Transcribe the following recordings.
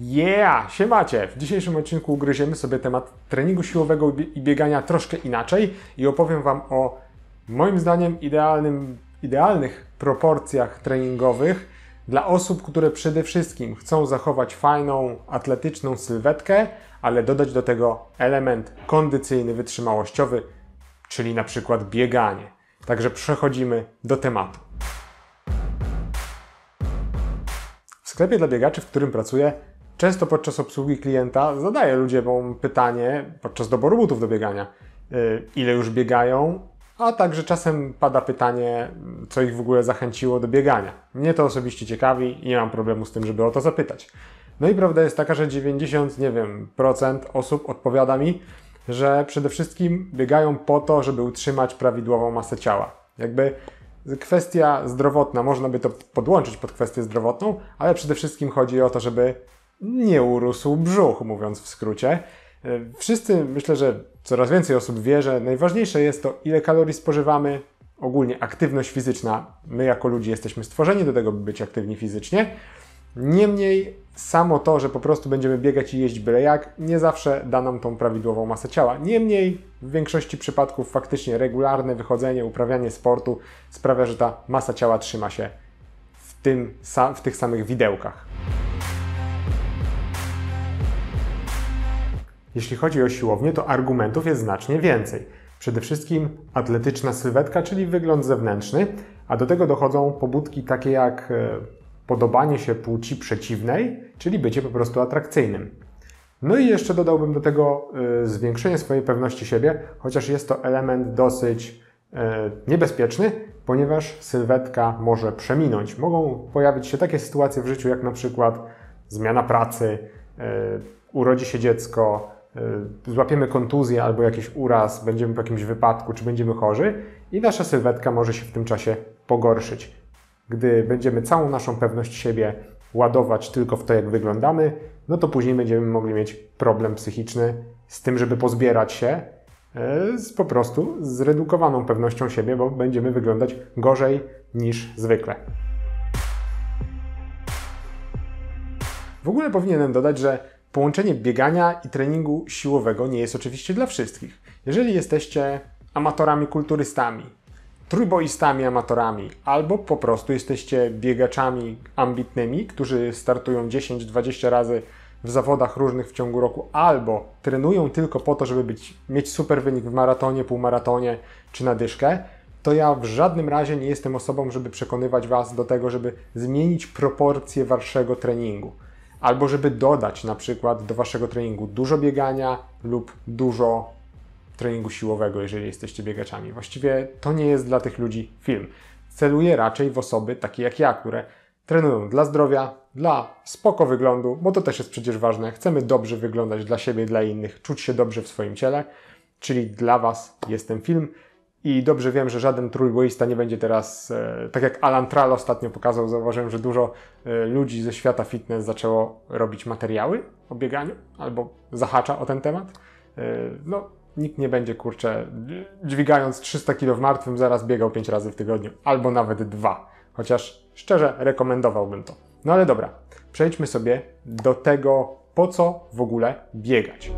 Siemacie! W dzisiejszym odcinku ugryziemy sobie temat treningu siłowego i biegania troszkę inaczej i opowiem Wam o moim zdaniem idealnych proporcjach treningowych dla osób, które przede wszystkim chcą zachować fajną, atletyczną sylwetkę, ale dodać do tego element kondycyjny, wytrzymałościowy, czyli na przykład bieganie. Także przechodzimy do tematu. W sklepie dla biegaczy, w którym pracuję, często podczas obsługi klienta zadaję ludziom pytanie podczas doboru butów do biegania, ile już biegają, a także czasem pada pytanie, co ich w ogóle zachęciło do biegania. Mnie to osobiście ciekawi i nie mam problemu z tym, żeby o to zapytać. No i prawda jest taka, że 90% osób odpowiada mi, że przede wszystkim biegają po to, żeby utrzymać prawidłową masę ciała. Jakby kwestia zdrowotna, można by to podłączyć pod kwestię zdrowotną, ale przede wszystkim chodzi o to, żeby nie urósł brzuch, mówiąc w skrócie. Wszyscy, myślę, że coraz więcej osób wie, że najważniejsze jest to, ile kalorii spożywamy, ogólnie aktywność fizyczna. My jako ludzie jesteśmy stworzeni do tego, by być aktywni fizycznie. Niemniej samo to, że po prostu będziemy biegać i jeść byle jak, nie zawsze da nam tą prawidłową masę ciała. Niemniej w większości przypadków faktycznie regularne wychodzenie, uprawianie sportu sprawia, że ta masa ciała trzyma się w tych samych widełkach. Jeśli chodzi o siłownię, to argumentów jest znacznie więcej. Przede wszystkim atletyczna sylwetka, czyli wygląd zewnętrzny, a do tego dochodzą pobudki takie jak podobanie się płci przeciwnej, czyli bycie po prostu atrakcyjnym. No i jeszcze dodałbym do tego zwiększenie swojej pewności siebie, chociaż jest to element dosyć niebezpieczny, ponieważ sylwetka może przeminąć. Mogą pojawić się takie sytuacje w życiu, jak na przykład zmiana pracy, urodzi się dziecko, złapiemy kontuzję albo jakiś uraz, będziemy w jakimś wypadku, czy będziemy chorzy i nasza sylwetka może się w tym czasie pogorszyć. Gdy będziemy całą naszą pewność siebie ładować tylko w to, jak wyglądamy, no to później będziemy mogli mieć problem psychiczny z tym, żeby pozbierać się z po prostu zredukowaną pewnością siebie, bo będziemy wyglądać gorzej niż zwykle. W ogóle powinienem dodać, że połączenie biegania i treningu siłowego nie jest oczywiście dla wszystkich. Jeżeli jesteście amatorami kulturystami, trójboistami amatorami, albo po prostu jesteście biegaczami ambitnymi, którzy startują 10-20 razy w zawodach różnych w ciągu roku, albo trenują tylko po to, żeby mieć super wynik w maratonie, półmaratonie czy na dyszkę, to ja w żadnym razie nie jestem osobą, żeby przekonywać Was do tego, żeby zmienić proporcje Waszego treningu. Albo żeby dodać na przykład do Waszego treningu dużo biegania lub dużo treningu siłowego, jeżeli jesteście biegaczami. Właściwie to nie jest dla tych ludzi film. Celuję raczej w osoby takie jak ja, które trenują dla zdrowia, dla spoko wyglądu, bo to też jest przecież ważne. Chcemy dobrze wyglądać dla siebie i dla innych, czuć się dobrze w swoim ciele, czyli dla Was jest ten film. I dobrze wiem, że żaden trójboista nie będzie teraz, tak jak Alan Tral ostatnio pokazał, zauważyłem, że dużo ludzi ze świata fitness zaczęło robić materiały o bieganiu albo zahacza o ten temat. No, nikt nie będzie, kurczę, dźwigając 300 kg w martwym, zaraz biegał 5 razy w tygodniu, albo nawet 2. Chociaż szczerze rekomendowałbym to. No ale dobra, przejdźmy sobie do tego, po co w ogóle biegać.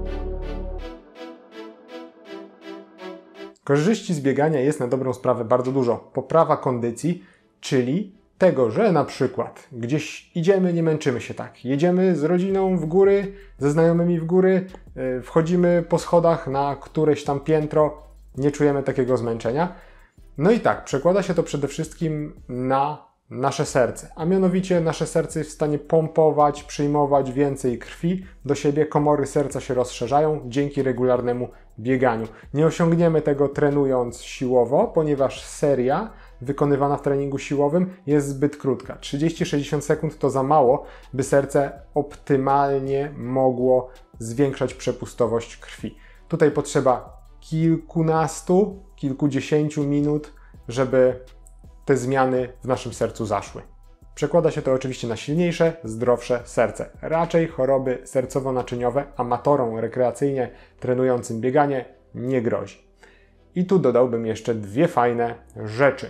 Korzyści z biegania jest na dobrą sprawę bardzo dużo. Poprawa kondycji, czyli tego, że na przykład gdzieś idziemy, nie męczymy się tak. Jedziemy z rodziną w góry, ze znajomymi w góry, wchodzimy po schodach na któreś tam piętro, nie czujemy takiego zmęczenia. No i tak, przekłada się to przede wszystkim na nasze serce, a mianowicie nasze serce jest w stanie pompować, przyjmować więcej krwi do siebie, komory serca się rozszerzają dzięki regularnemu bieganiu. Nie osiągniemy tego trenując siłowo, ponieważ seria wykonywana w treningu siłowym jest zbyt krótka. 30-60 sekund to za mało, by serce optymalnie mogło zwiększać przepustowość krwi. Tutaj potrzeba kilkunastu, kilkudziesięciu minut, żeby te zmiany w naszym sercu zaszły. Przekłada się to oczywiście na silniejsze, zdrowsze serce. Raczej choroby sercowo-naczyniowe amatorom rekreacyjnie trenującym bieganie nie grozi. I tu dodałbym jeszcze dwie fajne rzeczy.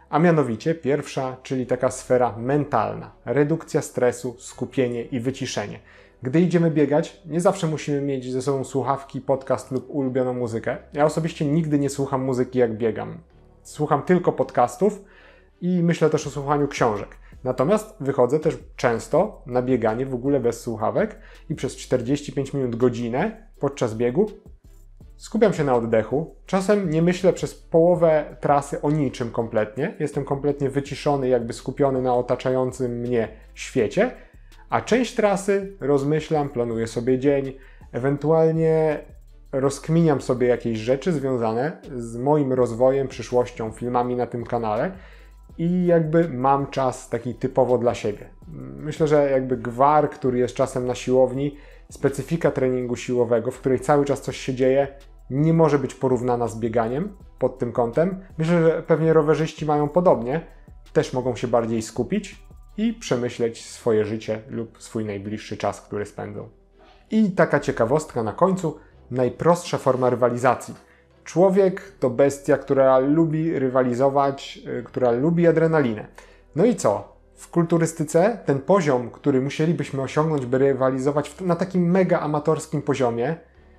a mianowicie pierwsza, czyli taka sfera mentalna. Redukcja stresu, skupienie i wyciszenie. Gdy idziemy biegać, nie zawsze musimy mieć ze sobą słuchawki, podcast lub ulubioną muzykę. Ja osobiście nigdy nie słucham muzyki jak biegam. Słucham tylko podcastów i myślę też o słuchaniu książek. Natomiast wychodzę też często na bieganie w ogóle bez słuchawek i przez 45 minut, godzinę podczas biegu skupiam się na oddechu. Czasem nie myślę przez połowę trasy o niczym kompletnie. Jestem kompletnie wyciszony, jakby skupiony na otaczającym mnie świecie. A część trasy rozmyślam, planuję sobie dzień, ewentualnie rozkminiam sobie jakieś rzeczy związane z moim rozwojem, przyszłością, filmami na tym kanale i jakby mam czas taki typowo dla siebie. Myślę, że jakby gwar, który jest czasem na siłowni, specyfika treningu siłowego, w której cały czas coś się dzieje, nie może być porównana z bieganiem pod tym kątem. Myślę, że pewnie rowerzyści mają podobnie, też mogą się bardziej skupić i przemyśleć swoje życie lub swój najbliższy czas, który spędzą. I taka ciekawostka na końcu, najprostsza forma rywalizacji. Człowiek to bestia, która lubi rywalizować, która lubi adrenalinę. No i co? W kulturystyce ten poziom, który musielibyśmy osiągnąć, by rywalizować na takim mega amatorskim poziomie,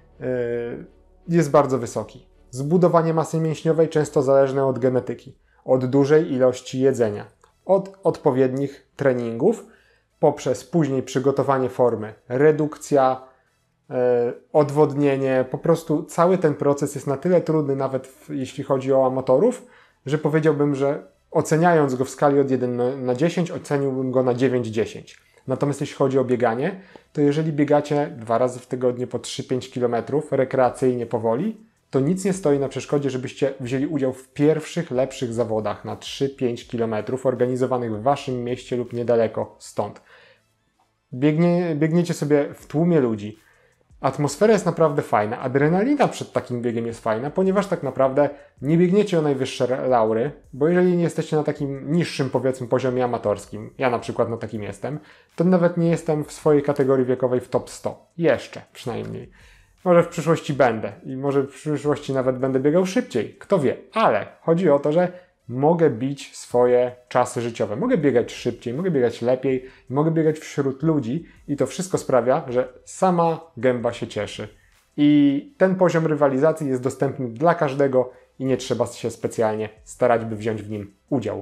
jest bardzo wysoki. Zbudowanie masy mięśniowej często zależne od genetyki, od dużej ilości jedzenia, od odpowiednich treningów, poprzez później przygotowanie formy, redukcja, odwodnienie, po prostu cały ten proces jest na tyle trudny, nawet jeśli chodzi o amatorów, że powiedziałbym, że oceniając go w skali od 1 na 10, oceniłbym go na 9-10. Natomiast jeśli chodzi o bieganie, to jeżeli biegacie 2 razy w tygodniu po 3-5 km rekreacyjnie powoli, to nic nie stoi na przeszkodzie, żebyście wzięli udział w pierwszych, lepszych zawodach na 3-5 km organizowanych w waszym mieście lub niedaleko stąd. Biegniecie sobie w tłumie ludzi. Atmosfera jest naprawdę fajna, adrenalina przed takim biegiem jest fajna, ponieważ tak naprawdę nie biegniecie o najwyższe laury, bo jeżeli nie jesteście na takim niższym, powiedzmy, poziomie amatorskim, ja na przykład na takim jestem, to nawet nie jestem w swojej kategorii wiekowej w top 100. Jeszcze przynajmniej. Może w przyszłości będę i może w przyszłości nawet będę biegał szybciej, kto wie, ale chodzi o to, że mogę bić swoje czasy życiowe. Mogę biegać szybciej, mogę biegać lepiej, mogę biegać wśród ludzi i to wszystko sprawia, że sama gęba się cieszy. I ten poziom rywalizacji jest dostępny dla każdego i nie trzeba się specjalnie starać, by wziąć w nim udział.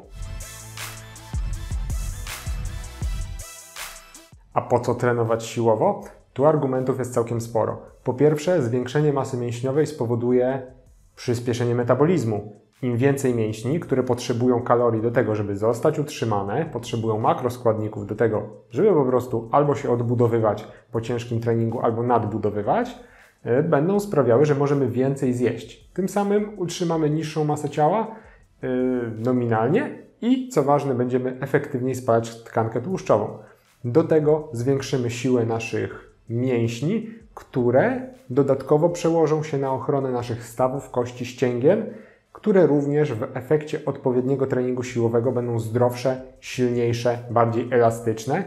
A po co trenować siłowo? Tu argumentów jest całkiem sporo. Po pierwsze, zwiększenie masy mięśniowej spowoduje przyspieszenie metabolizmu. Im więcej mięśni, które potrzebują kalorii do tego, żeby zostać utrzymane, potrzebują makroskładników do tego, żeby po prostu albo się odbudowywać po ciężkim treningu, albo nadbudowywać, będą sprawiały, że możemy więcej zjeść. Tym samym utrzymamy niższą masę ciała nominalnie i, co ważne, będziemy efektywniej spalać tkankę tłuszczową. Do tego zwiększymy siłę naszych mięśni, które dodatkowo przełożą się na ochronę naszych stawów, kości, ścięgien, które również w efekcie odpowiedniego treningu siłowego będą zdrowsze, silniejsze, bardziej elastyczne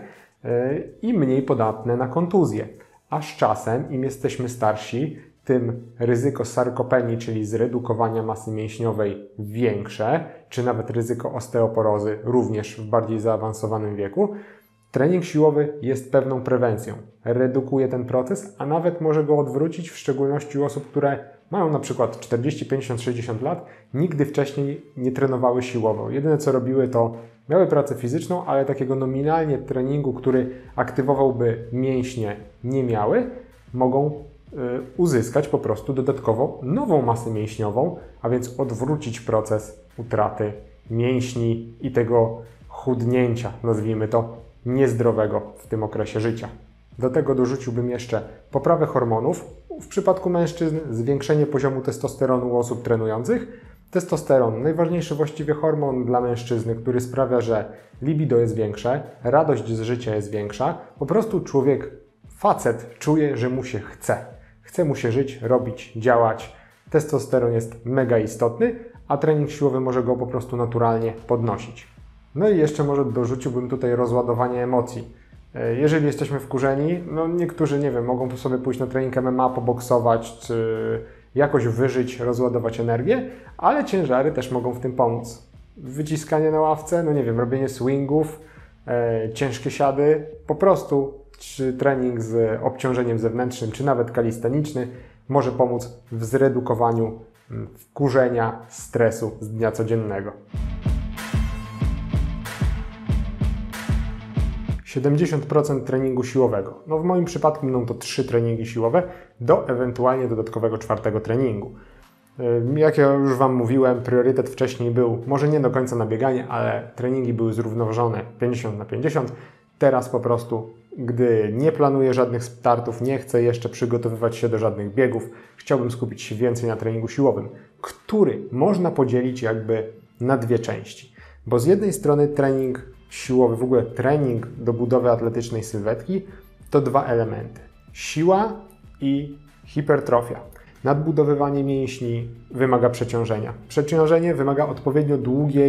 i mniej podatne na kontuzje. A z czasem, im jesteśmy starsi, tym ryzyko sarkopenii, czyli zredukowania masy mięśniowej większe, czy nawet ryzyko osteoporozy również w bardziej zaawansowanym wieku. Trening siłowy jest pewną prewencją. Redukuje ten proces, a nawet może go odwrócić, w szczególności u osób, które mają na przykład 40, 50, 60 lat, nigdy wcześniej nie trenowały siłowo. Jedyne co robiły, to miały pracę fizyczną, ale takiego nominalnie treningu, który aktywowałby mięśnie, nie miały, mogą uzyskać po prostu dodatkowo nową masę mięśniową, a więc odwrócić proces utraty mięśni i tego chudnięcia, nazwijmy to, niezdrowego w tym okresie życia. Do tego dorzuciłbym jeszcze poprawę hormonów. W przypadku mężczyzn zwiększenie poziomu testosteronu u osób trenujących. Testosteron, najważniejszy właściwie hormon dla mężczyzny, który sprawia, że libido jest większe, radość z życia jest większa. Po prostu człowiek, facet czuje, że mu się chce. Chce mu się żyć, robić, działać. Testosteron jest mega istotny, a trening siłowy może go po prostu naturalnie podnosić. No i jeszcze może dorzuciłbym tutaj rozładowanie emocji. Jeżeli jesteśmy wkurzeni, no niektórzy, nie wiem, mogą sobie pójść na trening MMA, poboksować, czy jakoś wyżyć, rozładować energię, ale ciężary też mogą w tym pomóc. wyciskanie na ławce, no nie wiem, robienie swingów, ciężkie siady, po prostu czy trening z obciążeniem zewnętrznym, czy nawet kalisteniczny może pomóc w zredukowaniu wkurzenia, stresu z dnia codziennego. 70% treningu siłowego. No w moim przypadku będą to 3 treningi siłowe do ewentualnie dodatkowego 4 treningu. Jak ja już Wam mówiłem, priorytet wcześniej był może nie do końca na bieganie, ale treningi były zrównoważone 50/50. Teraz po prostu, gdy nie planuję żadnych startów, nie chcę jeszcze przygotowywać się do żadnych biegów, chciałbym skupić się więcej na treningu siłowym, który można podzielić jakby na 2 części. Bo z jednej strony trening siłowy, w ogóle trening do budowy atletycznej sylwetki to 2 elementy. Siła i hipertrofia. Nadbudowywanie mięśni wymaga przeciążenia. Przeciążenie wymaga odpowiednio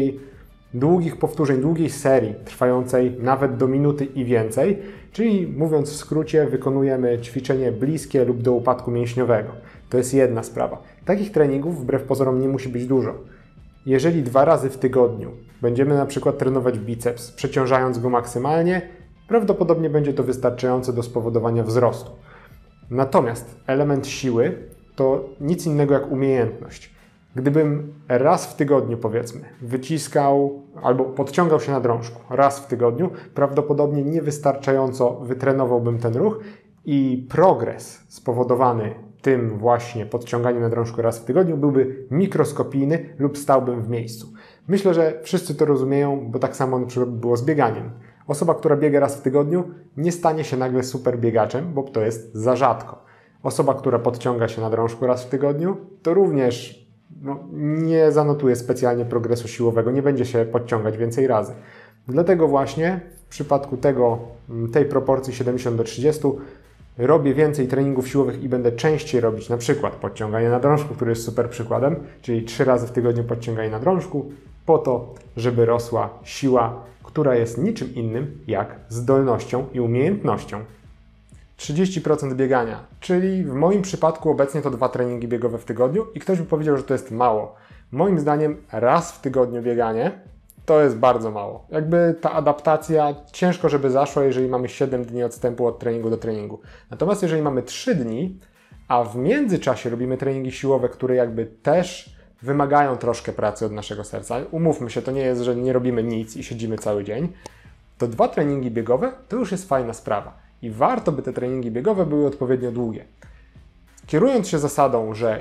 długich powtórzeń, długiej serii, trwającej nawet do minuty i więcej, czyli mówiąc w skrócie, wykonujemy ćwiczenie bliskie lub do upadku mięśniowego. To jest jedna sprawa. Takich treningów wbrew pozorom nie musi być dużo. Jeżeli 2 razy w tygodniu będziemy na przykład trenować biceps, przeciążając go maksymalnie, prawdopodobnie będzie to wystarczające do spowodowania wzrostu. Natomiast element siły to nic innego jak umiejętność. Gdybym raz w tygodniu, powiedzmy, wyciskał albo podciągał się na drążku raz w tygodniu, prawdopodobnie niewystarczająco wytrenowałbym ten ruch i progres spowodowany tym właśnie podciąganiem na drążku raz w tygodniu byłby mikroskopijny lub stałbym w miejscu. Myślę, że wszyscy to rozumieją, bo tak samo na przykład było z bieganiem. Osoba, która biega raz w tygodniu, nie stanie się nagle super biegaczem, bo to jest za rzadko. Osoba, która podciąga się na drążku raz w tygodniu, to również nie zanotuje specjalnie progresu siłowego, nie będzie się podciągać więcej razy. Dlatego właśnie w przypadku tej proporcji 70/30 robię więcej treningów siłowych i będę częściej robić na przykład podciąganie na drążku, który jest super przykładem, czyli 3 razy w tygodniu podciąganie na drążku, po to, żeby rosła siła, która jest niczym innym jak zdolnością i umiejętnością. 30% biegania, czyli w moim przypadku obecnie to 2 treningi biegowe w tygodniu i ktoś by powiedział, że to jest mało. Moim zdaniem raz w tygodniu bieganie to jest bardzo mało. Jakby ta adaptacja ciężko, żeby zaszła, jeżeli mamy 7 dni odstępu od treningu do treningu. Natomiast jeżeli mamy 3 dni, a w międzyczasie robimy treningi siłowe, które jakby też wymagają troszkę pracy od naszego serca, umówmy się, to nie jest, że nie robimy nic i siedzimy cały dzień, to 2 treningi biegowe to już jest fajna sprawa. I warto, by te treningi biegowe były odpowiednio długie. Kierując się zasadą, że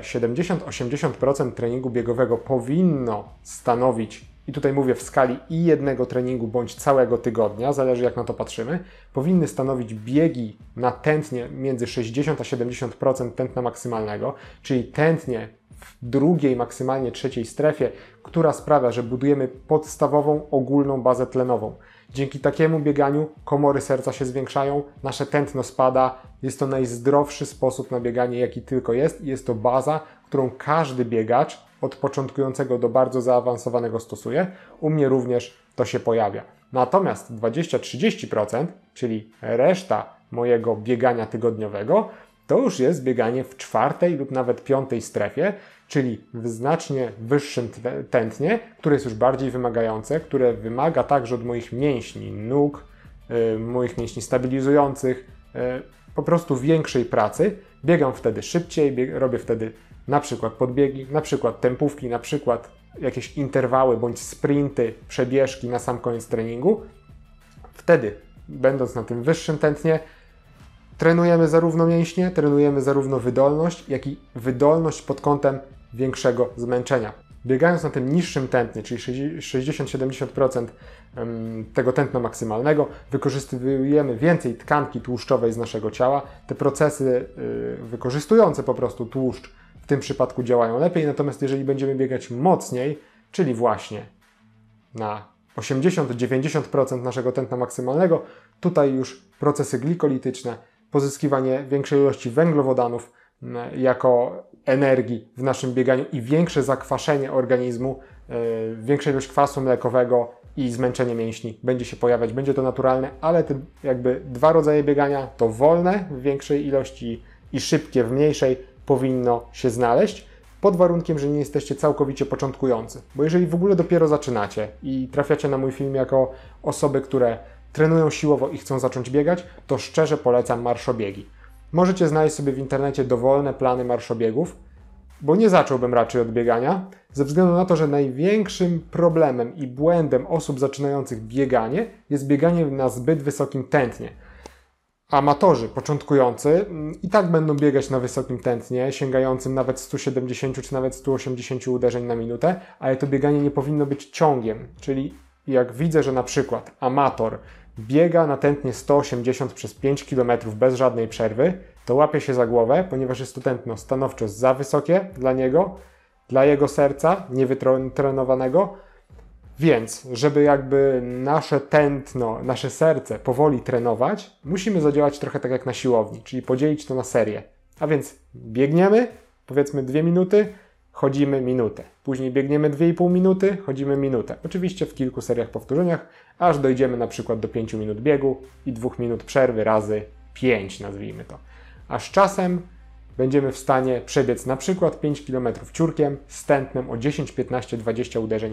70-80% treningu biegowego powinno stanowić, i tutaj mówię w skali i jednego treningu bądź całego tygodnia, zależy jak na to patrzymy, powinny stanowić biegi na tętnie między 60 a 70% tętna maksymalnego, czyli tętnie w drugiej, maksymalnie trzeciej strefie, która sprawia, że budujemy podstawową, ogólną bazę tlenową. Dzięki takiemu bieganiu komory serca się zwiększają, nasze tętno spada. Jest to najzdrowszy sposób na bieganie, jaki tylko jest. Jest to baza, którą każdy biegacz od początkującego do bardzo zaawansowanego stosuje. U mnie również to się pojawia. Natomiast 20-30%, czyli reszta mojego biegania tygodniowego, to już jest bieganie w 4. lub nawet 5. strefie, czyli w znacznie wyższym tętnie, które jest już bardziej wymagające, które wymaga także od moich mięśni nóg, moich mięśni stabilizujących, po prostu większej pracy. Biegam wtedy szybciej, robię wtedy na przykład podbiegi, na przykład tempówki, na przykład jakieś interwały bądź sprinty, przebieżki na sam koniec treningu. Wtedy, będąc na tym wyższym tętnie, trenujemy zarówno mięśnie, trenujemy zarówno wydolność, jak i wydolność pod kątem większego zmęczenia. Biegając na tym niższym tętnie, czyli 60-70% tego tętna maksymalnego, wykorzystujemy więcej tkanki tłuszczowej z naszego ciała. Te procesy wykorzystujące po prostu tłuszcz w tym przypadku działają lepiej, natomiast jeżeli będziemy biegać mocniej, czyli właśnie na 80-90% naszego tętna maksymalnego, tutaj już procesy glikolityczne, pozyskiwanie większej ilości węglowodanów jako energii w naszym bieganiu i większe zakwaszenie organizmu, większa ilość kwasu mlekowego i zmęczenie mięśni będzie się pojawiać, będzie to naturalne, ale te jakby 2 rodzaje biegania, to wolne w większej ilości i szybkie w mniejszej, powinno się znaleźć. pod warunkiem, że nie jesteście całkowicie początkujący. Bo jeżeli w ogóle dopiero zaczynacie i trafiacie na mój film jako osoby, które trenują siłowo i chcą zacząć biegać, to szczerze polecam marszobiegi. Możecie znaleźć sobie w internecie dowolne plany marszobiegów, bo nie zacząłbym raczej od biegania, ze względu na to, że największym problemem i błędem osób zaczynających bieganie jest bieganie na zbyt wysokim tętnie. Amatorzy początkujący i tak będą biegać na wysokim tętnie, sięgającym nawet 170 czy nawet 180 uderzeń na minutę, ale to bieganie nie powinno być ciągiem, czyli jak widzę, że na przykład amator biega na tętnie 180 przez 5 km bez żadnej przerwy, to łapie się za głowę, ponieważ jest to tętno stanowczo za wysokie dla niego, dla jego serca niewytrenowanego. Więc, żeby jakby nasze tętno, nasze serce powoli trenować, musimy zadziałać trochę tak jak na siłowni, czyli podzielić to na serię. A więc biegniemy, powiedzmy 2 minuty, chodzimy minutę. Później biegniemy 2,5 minuty, chodzimy minutę. Oczywiście w kilku seriach powtórzeniach, aż dojdziemy na przykład do 5 minut biegu i 2 minut przerwy razy 5, nazwijmy to. A z czasem będziemy w stanie przebiec na przykład 5 km ciurkiem z tętnem o 10, 15, 20 uderzeń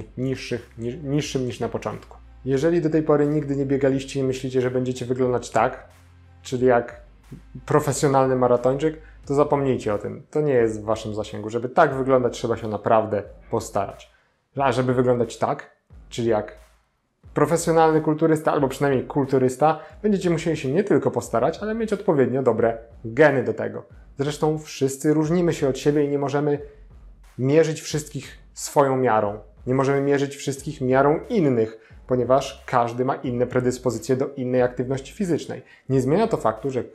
niższym niż na początku. Jeżeli do tej pory nigdy nie biegaliście i myślicie, że będziecie wyglądać tak, czyli jak profesjonalny maratończyk, to zapomnijcie o tym. To nie jest w waszym zasięgu. Żeby tak wyglądać, trzeba się naprawdę postarać. A żeby wyglądać tak, czyli jak profesjonalny kulturysta, albo przynajmniej kulturysta, będziecie musieli się nie tylko postarać, ale mieć odpowiednio dobre geny do tego. Zresztą wszyscy różnimy się od siebie i nie możemy mierzyć wszystkich swoją miarą. Nie możemy mierzyć wszystkich miarą innych, ponieważ każdy ma inne predyspozycje do innej aktywności fizycznej. Nie zmienia to faktu, że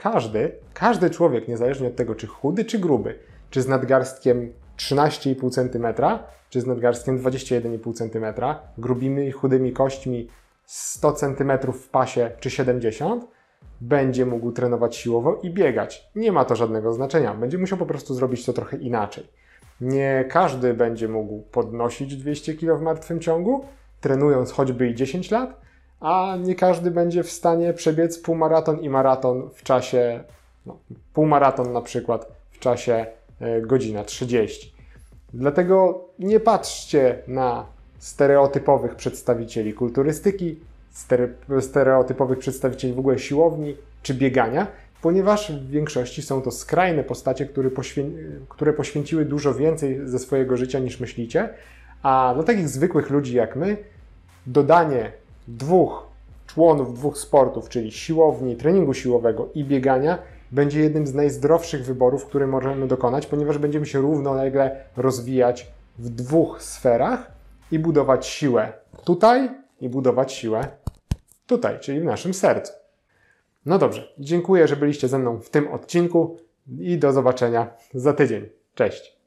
każdy człowiek, niezależnie od tego, czy chudy, czy gruby, czy z nadgarstkiem 13,5 cm, czy z nadgarstkiem 21,5 cm, grubimi i chudymi kośćmi 100 cm w pasie, czy 70 będzie mógł trenować siłowo i biegać. Nie ma to żadnego znaczenia. Będzie musiał po prostu zrobić to trochę inaczej. Nie każdy będzie mógł podnosić 200 kg w martwym ciągu, trenując choćby i 10 lat, a nie każdy będzie w stanie przebiec półmaraton i maraton w czasie, półmaraton na przykład w czasie godzina 30. Dlatego nie patrzcie na stereotypowych przedstawicieli kulturystyki, stereotypowych przedstawicieli w ogóle siłowni czy biegania, ponieważ w większości są to skrajne postacie, które poświęciły dużo więcej ze swojego życia niż myślicie, a dla takich zwykłych ludzi jak my dodanie 2 członów 2 sportów, czyli siłowni, treningu siłowego i biegania, będzie jednym z najzdrowszych wyborów, które możemy dokonać, ponieważ będziemy się równolegle rozwijać w 2 sferach i budować siłę tutaj i budować siłę tutaj, czyli w naszym sercu. No dobrze, dziękuję, że byliście ze mną w tym odcinku i do zobaczenia za tydzień. Cześć!